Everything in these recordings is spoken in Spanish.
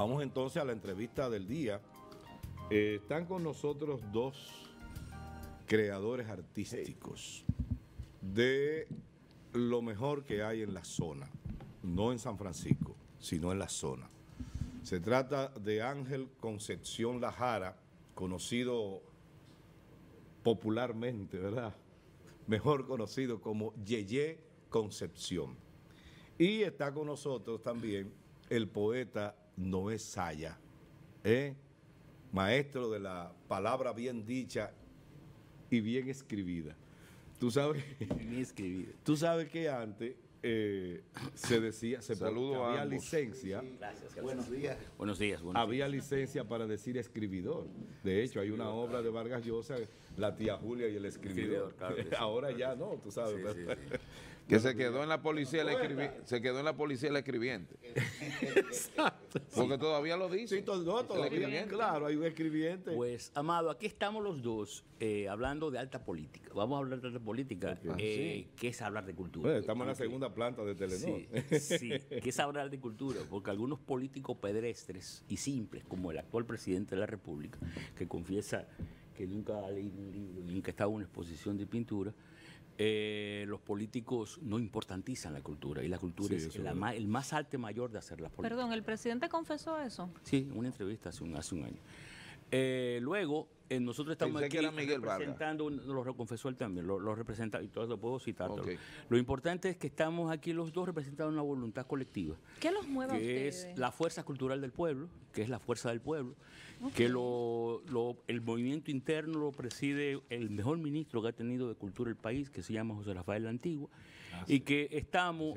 Vamos entonces a la entrevista del día. Están con nosotros dos creadores artísticos de lo mejor que hay en la zona, no en San Francisco, sino en la zona. Se trata de Ángel Concepción Lajara, conocido popularmente, ¿verdad? Mejor conocido como Yeye Concepción. Y está con nosotros también el poeta Noé Saya, maestro de la palabra bien dicha y bien escribida. Tú sabes, bien escribida. Tú sabes que antes se decía, había licencia. Sí, gracias. Buenos días. Buenos días. Había licencia para decir escribidor. De hecho, hay una obra de Vargas Llosa, La tía Julia y el escribidor. Claro que sí. Ahora ya no, tú sabes. Sí, sí, sí. Que se quedó en la policía se quedó en la policía el escribiente. Exacto. Porque todavía lo dice. Sí, todavía, claro, hay un escribiente. Pues, Amado, aquí estamos los dos hablando de alta política. Vamos a hablar de alta política, Sí. que es hablar de cultura. Bueno, estamos en la segunda planta de Telenor. Sí, que es hablar de cultura, porque algunos políticos pedestres y simples, como el actual presidente de la República, que confiesa que nunca ha leído un libro, nunca ha estado en una exposición de pintura, los políticos no importantizan la cultura, y la cultura Sí, es el más arte mayor de hacer la política. Perdón, ¿el presidente confesó eso? Sí, en una entrevista hace un año. Luego, nosotros estamos Pensé aquí que era Miguel representando, lo reconfesó él también, lo representa, y todo lo puedo citar. Okay. Lo importante es que estamos aquí los dos representando una voluntad colectiva. ¿Qué los mueve a Que ustedes? es la fuerza cultural del pueblo, que es la fuerza del pueblo, que el movimiento interno lo preside el mejor ministro que ha tenido de cultura el país, que se llama José Rafael La Antigua, y que estamos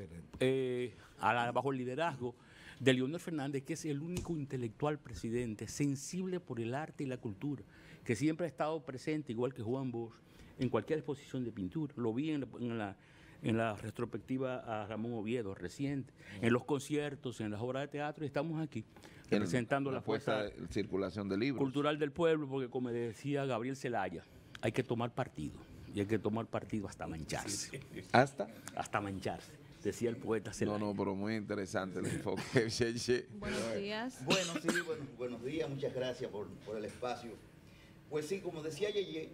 bajo el liderazgo de Leonel Fernández, que es el único intelectual presidente sensible por el arte y la cultura, que siempre ha estado presente, igual que Juan Bosch, en cualquier exposición de pintura. Lo vi en la retrospectiva a Ramón Oviedo reciente, en los conciertos, en las obras de teatro, y estamos aquí representando la fuerza circulación de libros cultural del pueblo, porque como decía Gabriel Zelaya, hay que tomar partido, y hay que tomar partido hasta mancharse. Hasta mancharse, decía el poeta Zelaya. No, pero muy interesante el enfoque. Buenos días. Buenos días, muchas gracias por el espacio. Pues sí, como decía Yeye,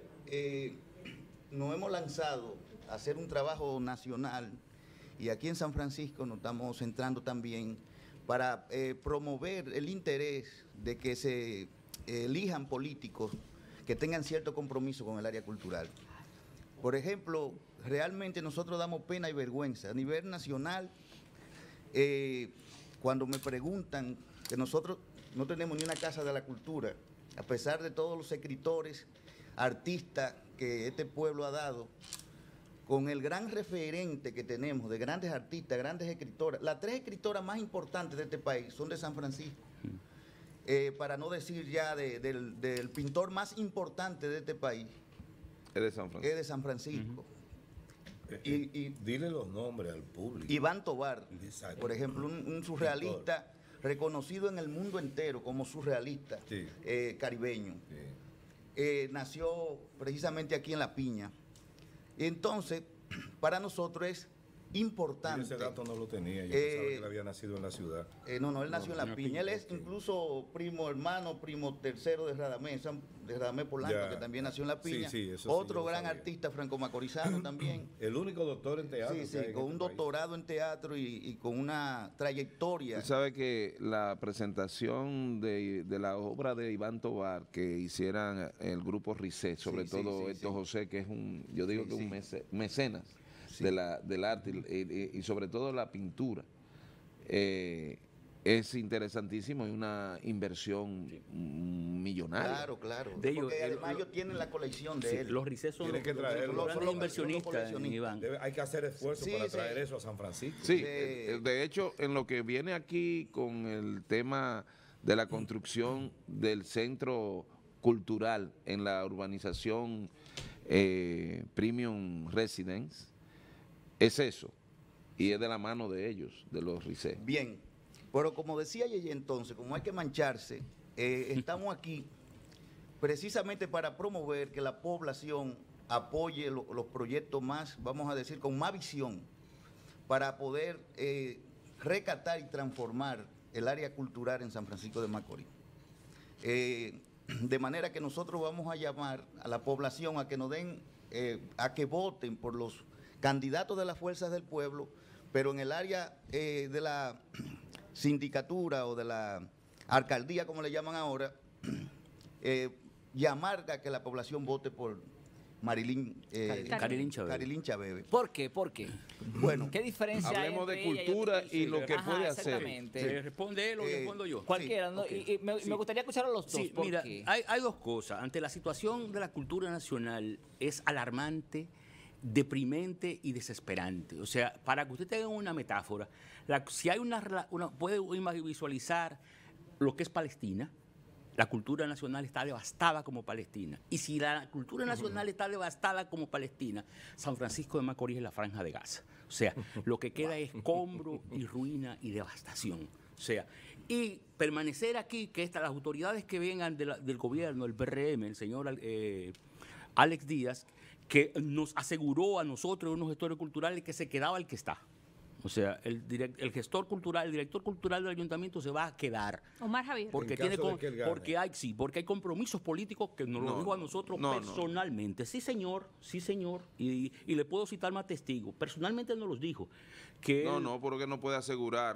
nos hemos lanzado a hacer un trabajo nacional, y aquí en San Francisco nos estamos centrando también para promover el interés de que se elijan políticos que tengan cierto compromiso con el área cultural. Por ejemplo, realmente nosotros damos pena y vergüenza a nivel nacional cuando me preguntan que nosotros no tenemos ni una casa de la cultura, a pesar de todos los escritores, artistas que este pueblo ha dado, con el gran referente que tenemos de grandes artistas, grandes escritoras. Las 3 escritoras más importantes de este país son de San Francisco. Para no decir ya del pintor más importante de este país. Es de San Francisco. Es de San Francisco. Y dile los nombres al público. Iván Tovar, Exacto. por ejemplo, un surrealista reconocido en el mundo entero como surrealista, sí. Caribeño. Sí. Nació precisamente aquí en La Piña. Entonces, para nosotros es importante. Ese dato no lo tenía, yo pensaba que él había nacido en la ciudad. No, él nació en La Piña. Él es incluso primo tercero de Radamés Polanco, que también nació en La Piña. Otro gran artista franco-macorizano también. El único doctor en teatro. Sí, con un doctorado en teatro y con una trayectoria. Tú sabes que la presentación de la obra de Iván Tovar que hicieran el grupo Risset, sobre todo Héctor José, que es un mecenas del arte y sobre todo la pintura, es interesantísimo, es una inversión millonaria. Claro. Porque además ellos tienen la colección de él. Los Risset son Tienen que traerlo. los grandes inversionistas, Iván. Hay que hacer esfuerzo para traer eso a San Francisco. Sí, de hecho, en lo que viene aquí con el tema de la construcción del centro cultural en la urbanización Premium Residence, es eso, y es de la mano de ellos, de los Risset. Bien, pero como decía Yeye entonces, como hay que mancharse, estamos aquí precisamente para promover que la población apoye los proyectos más, vamos a decir, con más visión, para poder recatar y transformar el área cultural en San Francisco de Macorís. De manera que nosotros vamos a llamar a la población a que nos den, a que voten por los candidatos de las fuerzas del pueblo, pero en el área de la sindicatura o de la alcaldía, como le llaman ahora, llamar a que la población vote por Carilín Chabebe. ¿Por qué? ¿Por qué? Bueno, ¿qué diferencia hablemos hay de entre ella cultura otra? y lo que puede hacer. Exactamente. ¿Le responde él o le respondo yo? Cualquiera, ¿no? Okay. Y me gustaría escuchar a los dos. Sí, ¿por mira, qué? hay dos cosas. Ante la situación de la cultura nacional es alarmante, deprimente y desesperante. O sea, para que usted tenga una metáfora, si hay puede visualizar lo que es Palestina. La cultura nacional está devastada como Palestina. Y si la cultura nacional está devastada como Palestina, San Francisco de Macorís es la Franja de Gaza. O sea, lo que queda es escombro y ruina y devastación. O sea, y permanecer aquí, que las autoridades que vengan del gobierno, el PRM, el señor Alex Díaz, que nos aseguró a nosotros, unos gestores culturales, que se quedaba el que está. O sea, el gestor cultural, el director cultural del ayuntamiento se va a quedar. Omar Javier. Porque porque hay compromisos políticos que nos lo dijo a nosotros personalmente. Sí, señor, y le puedo citar más testigos. Personalmente nos los dijo. Que porque no puede asegurar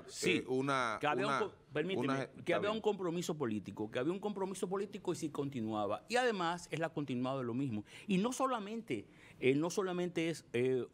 que había un compromiso político, y si continuaba. Y además él ha continuado de lo mismo. Y no solamente es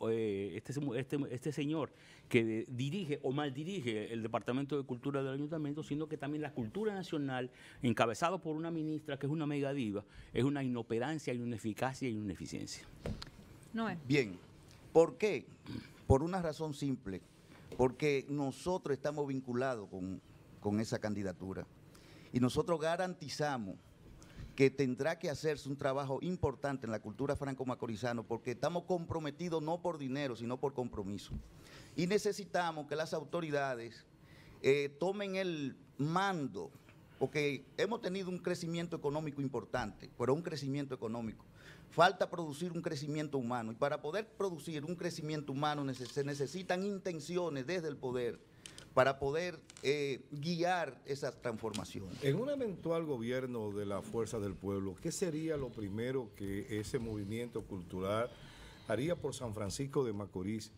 este señor que dirige o maldirige el Departamento de Cultura del Ayuntamiento, sino que también la cultura nacional, encabezado por una ministra que es una mega diva, es una inoperancia, y una ineficacia y una ineficiencia. No es. Bien, ¿por qué? Por una razón simple, porque nosotros estamos vinculados con esa candidatura y nosotros garantizamos que tendrá que hacerse un trabajo importante en la cultura franco-macorizana, porque estamos comprometidos no por dinero, sino por compromiso. Y necesitamos que las autoridades tomen el mando, porque hemos tenido un crecimiento económico importante, pero un crecimiento económico. Falta producir un crecimiento humano, y para poder producir un crecimiento humano se necesitan intenciones desde el poder para poder guiar esas transformaciones. En un eventual gobierno de la Fuerza del Pueblo, ¿qué sería lo primero que ese movimiento cultural haría por San Francisco de Macorís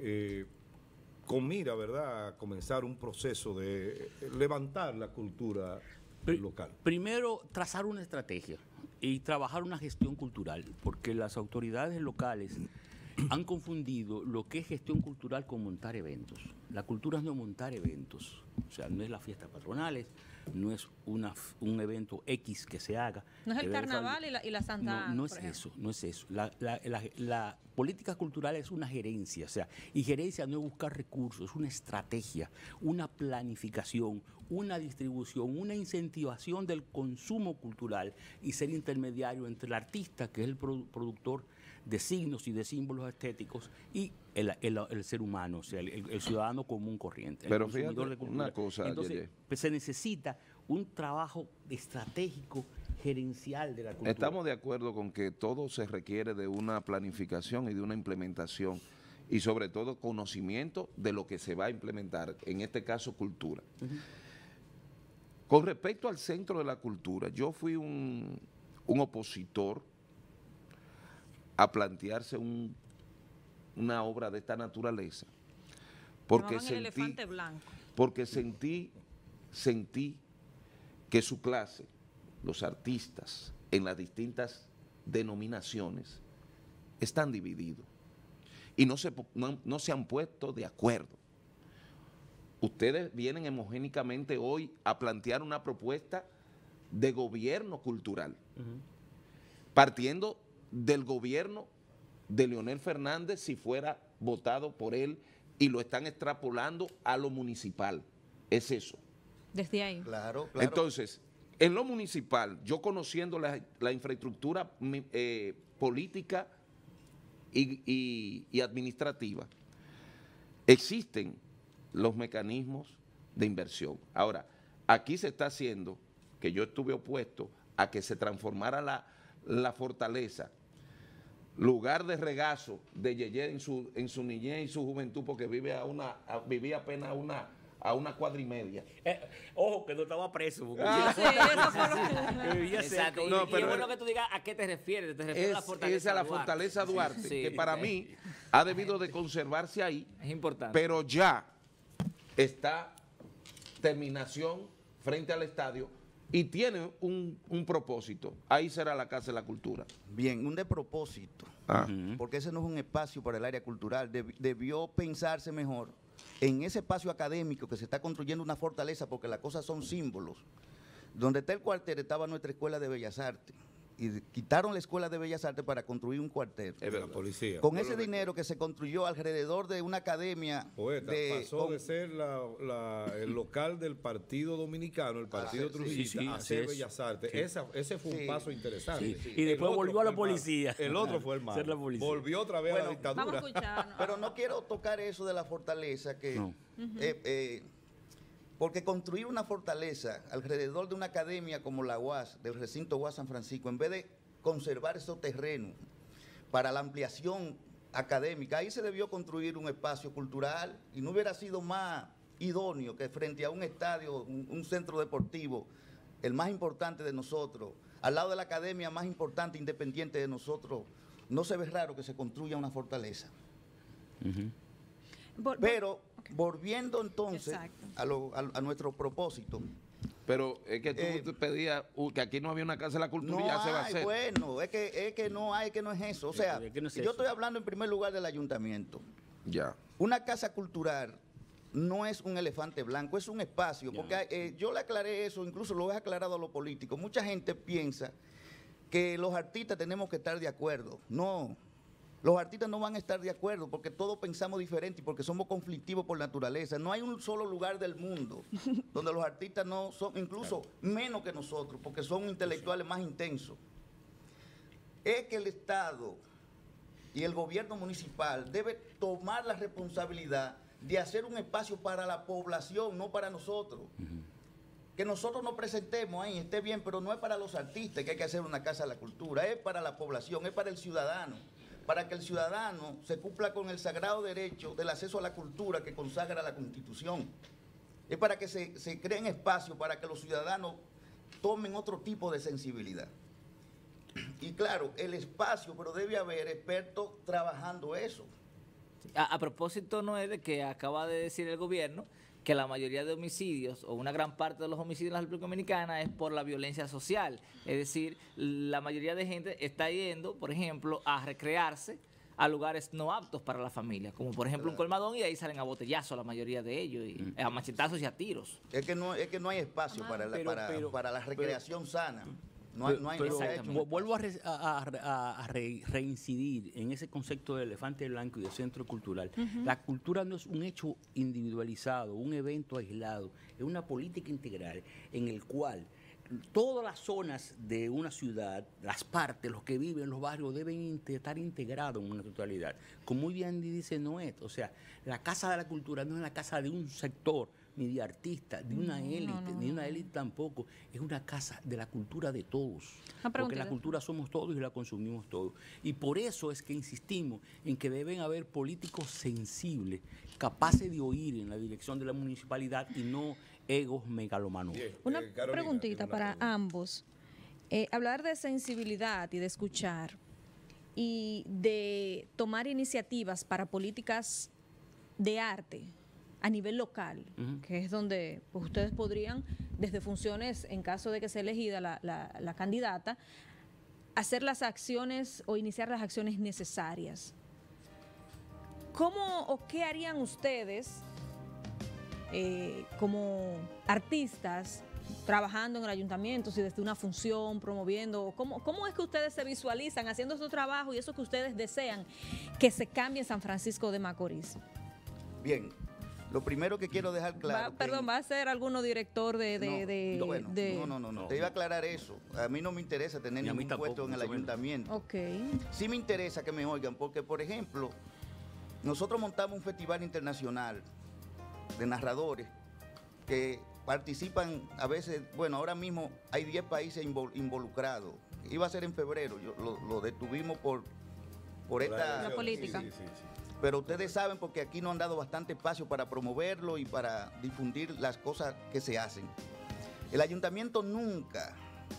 con mira, ¿verdad?, a comenzar un proceso de levantar la cultura local? Primero, trazar una estrategia y trabajar una gestión cultural, porque las autoridades locales han confundido lo que es gestión cultural con montar eventos. La cultura no es montar eventos, o sea, no es las fiestas patronales, no es un evento X que se haga. No es el carnaval y la Santa Ana, no es eso, no es eso. La política cultural es una gerencia, o sea, y gerencia no es buscar recursos, es una estrategia, una planificación, una distribución, una incentivación del consumo cultural y ser intermediario entre el artista, que es el productor de signos y de símbolos estéticos, y el ser humano, o sea, el ciudadano común corriente. Pero fíjate una cosa, entonces, pues, se necesita un trabajo estratégico gerencial de la cultura. Estamos de acuerdo con que todo se requiere de una planificación y de una implementación, y sobre todo conocimiento de lo que se va a implementar, en este caso cultura. Con respecto al Centro de la Cultura, yo fui un opositor a plantearse una obra de esta naturaleza, porque sentí que su clase, los artistas en las distintas denominaciones, están divididos y no se han puesto de acuerdo. Ustedes vienen homogénicamente hoy a plantear una propuesta de gobierno cultural, partiendo del gobierno de Leonel Fernández si fuera votado por él, y lo están extrapolando a lo municipal. Es eso. Desde ahí. Claro. Entonces, en lo municipal, yo conociendo la infraestructura política y administrativa, existen los mecanismos de inversión. Ahora, aquí se está haciendo, que yo estuve opuesto a que se transformara la fortaleza, lugar de regazo de Yeye en su niñez y su juventud, porque vivía apenas a una cuadra y media. Ojo, que no estaba preso. Porque Sí, eso fue lo que... vivía Exacto. cerca. Y, No, y pero- es bueno que tú digas a qué te refieres. Te refieres a la fortaleza Esa es la Duarte. fortaleza Duarte, Sí, que para mí ha debido de conservarse ahí, es importante. pero ya está terminación frente al estadio y tiene un propósito. Ahí será la Casa de la Cultura. Bien, un despropósito, porque ese no es un espacio para el área cultural. Debió pensarse mejor en ese espacio académico que se está construyendo una fortaleza, porque las cosas son símbolos. Donde está el cuartel estaba nuestra Escuela de Bellas Artes. Y quitaron la Escuela de Bellas Artes para construir un cuartel. de la policía. Con ese dinero que se construyó alrededor de una academia Poeta, pasó de ser el local del Partido Dominicano, el Partido Trujillista, sí, a así ser es. Bellas Artes. Sí. Ese fue un Sí. paso interesante. Sí. Y El después otro volvió a la fue el malo. policía. El otro fue el malo. Ser la policía. Volvió otra vez a la Bueno, dictadura. Vamos a escucharnos. Pero no quiero tocar eso de la fortaleza, que No. porque construir una fortaleza alrededor de una academia como la UAS, del recinto UAS San Francisco, en vez de conservar esos terrenos para la ampliación académica, ahí se debió construir un espacio cultural y no hubiera sido más idóneo que frente a un estadio, un centro deportivo, el más importante de nosotros, al lado de la academia más importante, independiente de nosotros, no se ve raro que se construya una fortaleza. Pero volviendo entonces Exacto. a nuestro propósito, Pero es que tú te pedías que aquí no había una Casa de la Cultura no y ya se va a hay, hacer. bueno, es que no hay, que no es eso. O sea, Es que no es yo eso. estoy hablando en primer lugar del ayuntamiento. Ya. Una casa cultural no es un elefante blanco, es un espacio. Ya. Porque yo le aclaré eso, incluso lo he aclarado a los políticos. Mucha gente piensa que los artistas tenemos que estar de acuerdo. No, los artistas no van a estar de acuerdo porque todos pensamos diferente y porque somos conflictivos por naturaleza. No hay un solo lugar del mundo donde los artistas no son, incluso menos que nosotros, porque son intelectuales más intensos. Es que el Estado y el gobierno municipal debe tomar la responsabilidad de hacer un espacio para la población, no para nosotros. Que nosotros nos presentemos ahí, esté bien, pero no es para los artistas que hay que hacer una casa de la cultura, es para la población, es para el ciudadano, para que el ciudadano se cumpla con el sagrado derecho del acceso a la cultura que consagra la Constitución. Es para que se creen espacios para que los ciudadanos tomen otro tipo de sensibilidad. Y claro, el espacio, pero debe haber expertos trabajando eso. A propósito, Noé, de que acaba de decir el gobierno que la mayoría de homicidios o una gran parte de los homicidios en la República Dominicana es por la violencia social. Es decir, la mayoría de gente está yendo, por ejemplo, a recrearse a lugares no aptos para la familia, como por ejemplo un colmadón, y ahí salen a botellazo la mayoría de ellos, y a machetazos y a tiros. Es que no hay espacio para la recreación sana. No hay Pero no. vuelvo a reincidir en ese concepto del elefante blanco y del centro cultural. La cultura no es un hecho individualizado, un evento aislado, es una política integral en el cual todas las zonas de una ciudad, las partes, los que viven en los barrios deben estar integrados en una totalidad. Como muy bien dice Noé, o sea, la Casa de la Cultura no es la casa de un sector, ni de artistas, ni una élite, ni una élite tampoco. Es una casa de la cultura de todos. Porque la cultura somos todos y la consumimos todos. Y por eso es que insistimos en que deben haber políticos sensibles, capaces de oír en la dirección de la municipalidad y no egos megalomanos. Una Carolina, preguntita tiene una para pregunta. ambos. Hablar de sensibilidad y de escuchar y de tomar iniciativas para políticas de arte a nivel local, que es donde pues, ustedes podrían, desde funciones, en caso de que sea elegida la candidata, hacer las acciones o iniciar las acciones necesarias. ¿Cómo o qué harían ustedes como artistas trabajando en el ayuntamiento, si desde una función, promoviendo, ¿cómo es que ustedes se visualizan haciendo esos trabajos y eso que ustedes desean que se cambie en San Francisco de Macorís? Bien, lo primero que quiero dejar claro... ¿Va a ser alguno director No. Te iba a aclarar eso. A mí no me interesa tener Ni a mí ningún tampoco, puesto en el mucho menos. ayuntamiento. Ok. Sí me interesa que me oigan, porque, por ejemplo, nosotros montamos un festival internacional de narradores que participan a veces, bueno, ahora mismo hay 10 países involucrados. Iba a ser en febrero, lo detuvimos por esta... La política. Sí. pero ustedes saben porque aquí nos han dado bastante espacio para promoverlo y para difundir las cosas que se hacen. El ayuntamiento nunca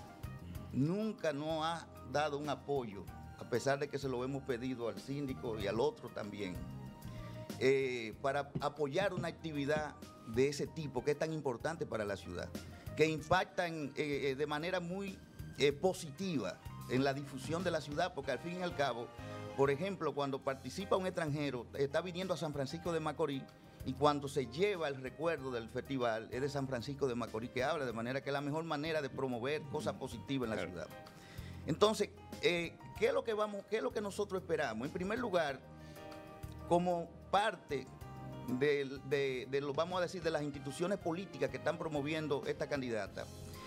nos ha dado un apoyo, a pesar de que se lo hemos pedido al síndico y al otro también, para apoyar una actividad de ese tipo que es tan importante para la ciudad, que impacta de manera muy positiva en la difusión de la ciudad, porque al fin y al cabo, por ejemplo, cuando participa un extranjero, está viniendo a San Francisco de Macorís, y cuando se lleva el recuerdo del festival es de San Francisco de Macorís que habla, de manera que es la mejor manera de promover cosas positivas en la ciudad. Entonces, ¿qué es lo que nosotros esperamos? En primer lugar, como parte vamos a decir, de las instituciones políticas que están promoviendo esta candidata,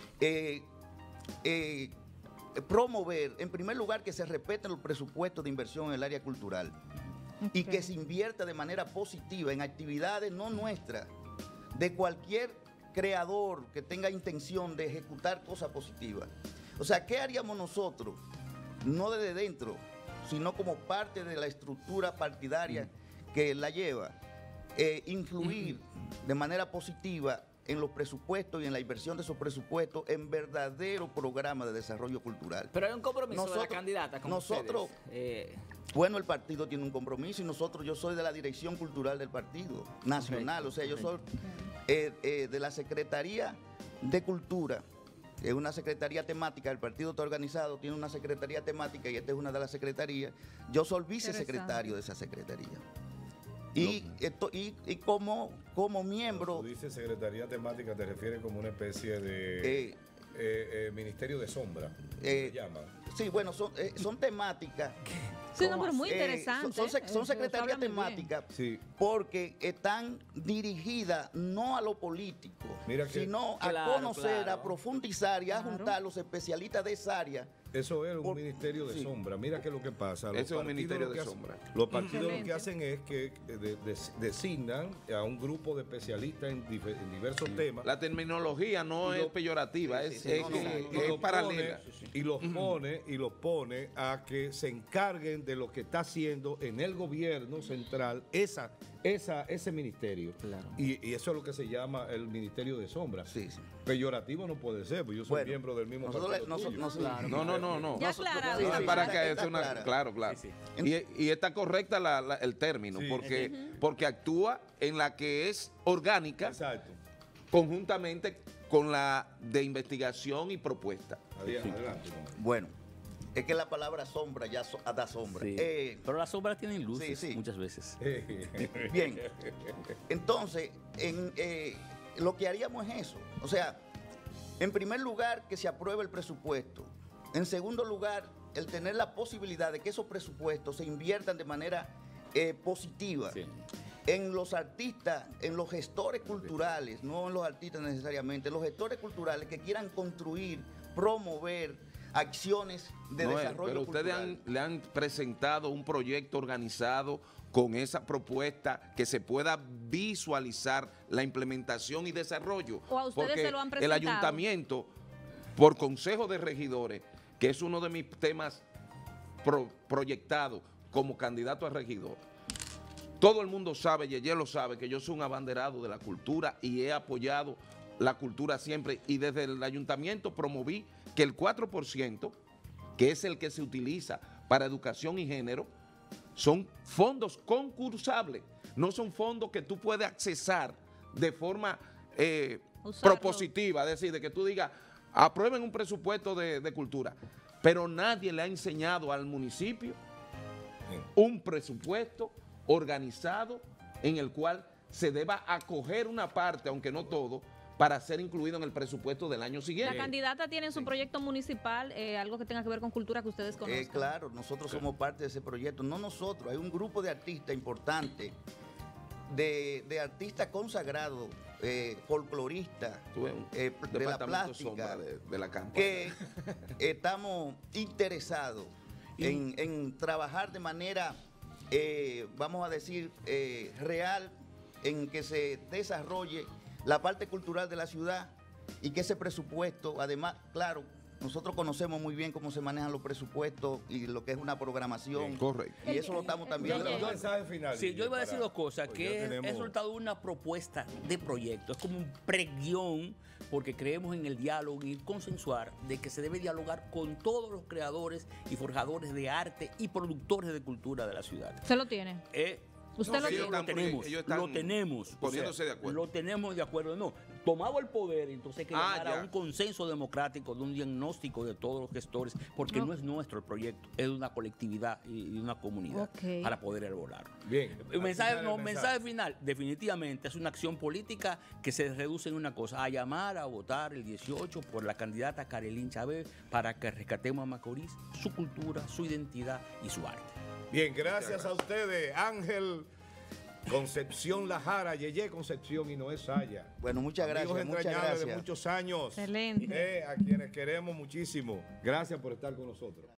promover, en primer lugar, que se respeten los presupuestos de inversión en el área cultural. Y que se invierta de manera positiva en actividades no nuestras, de cualquier creador que tenga intención de ejecutar cosas positivas. O sea, ¿qué haríamos nosotros? No desde dentro, sino como parte de la estructura partidaria que la lleva, influir de manera positiva en los presupuestos y en la inversión de esos presupuestos en verdadero programa de desarrollo cultural. Pero hay un compromiso de la candidata con nosotros. Bueno, el partido tiene un compromiso y yo soy de la dirección cultural del partido nacional, o sea, yo soy de la Secretaría de Cultura, es una secretaría temática, el partido está organizado, tiene una secretaría temática y esta es una de las secretarías. Yo soy vicesecretario de esa secretaría. Y como miembro... Cuando tú dices secretaría temática, te refieres como una especie de ministerio de sombra, se llama. Sí, bueno, son temáticas. Sí, no, pero muy interesante. Son secretarías temáticas porque están dirigidas no a lo político, sino a conocer, a profundizar y a juntar los especialistas de esa área. Eso es un ministerio de sombra. Mira qué es lo que pasa. Eso es un ministerio de sombra. Los partidos lo que hacen es que designan a un grupo de especialistas en diversos temas. La terminología no es peyorativa, es paralela. Y los pone a que se encarguen de lo que está haciendo en el gobierno central ese ministerio. Claro. Y eso es lo que se llama el ministerio de sombra. Peyorativo no puede ser, porque yo soy miembro del mismo partido. No. Ya aclarado. Para que es una, claro. Sí. Y está correcta el término, porque actúa en la que es orgánica. Exacto. Conjuntamente con la de investigación y propuesta. Adelante. Bueno, es que la palabra sombra ya da sombra. Sí. Pero las sombras tienen luces muchas veces. Bien, entonces, lo que haríamos es eso. O sea, en primer lugar, que se apruebe el presupuesto. En segundo lugar, el tener la posibilidad de que esos presupuestos se inviertan de manera positiva en los artistas, en los gestores culturales, no en los artistas necesariamente, en los gestores culturales que quieran construir, promover acciones de desarrollo cultural. Pero ustedes le han presentado un proyecto organizado con esa propuesta que se pueda visualizar la implementación y desarrollo. ¿O a ustedes porque se lo han presentado? El ayuntamiento, por consejo de regidores, que es uno de mis temas proyectados como candidato a regidor, todo el mundo sabe, Yeye lo sabe, que yo soy un abanderado de la cultura y he apoyado la cultura siempre, y desde el ayuntamiento promoví que el 4%, que es el que se utiliza para educación y género, son fondos concursables, no son fondos que tú puedes accesar de forma propositiva, es decir, de que tú digas, aprueben un presupuesto de cultura, pero nadie le ha enseñado al municipio un presupuesto organizado en el cual se deba acoger una parte, aunque no todo, para ser incluido en el presupuesto del año siguiente. La candidata tiene en su proyecto municipal algo que tenga que ver con cultura que ustedes conozcan. Claro, nosotros somos parte de ese proyecto. No nosotros, hay un grupo de artistas importante, de artistas consagrados, folcloristas, de la plástica, de la campaña, que estamos interesados en trabajar de manera, vamos a decir, real, en que se desarrolle la parte cultural de la ciudad y que ese presupuesto, además, claro, nosotros conocemos muy bien cómo se manejan los presupuestos y lo que es una programación. Bien, correcto. Y eso lo estamos también. Mensaje final. Sí, yo iba a decir para- dos cosas, pues que ya es tenemos- resultado de una propuesta de proyecto, es como un preguión, porque creemos en el diálogo y consensuar de que se debe dialogar con todos los creadores y forjadores de arte y productores de cultura de la ciudad. Usted lo tiene. Usted No, lo sí, tiene. ellos están Lo tenemos. poniéndose de acuerdo. Lo tenemos de acuerdo. No, tomado el poder, entonces hay que llegar ya. a un consenso democrático, de un diagnóstico de todos los gestores, porque no es nuestro el proyecto, es de una colectividad y de una comunidad Ok. para poder elaborarlo. Bien. Mensaje final. Definitivamente es una acción política que se reduce en una cosa, a llamar a votar el 18 por la candidata Karelyn Chávez para que rescatemos a Macorís, su cultura, su identidad y su arte. Bien, gracias a ustedes, Ángel Concepción Lajara, Yeye Concepción y Noé Saya. Bueno, muchas Amigos gracias. Muchas entrañables de gracias. muchos años. Excelente. A quienes queremos muchísimo. Gracias por estar con nosotros.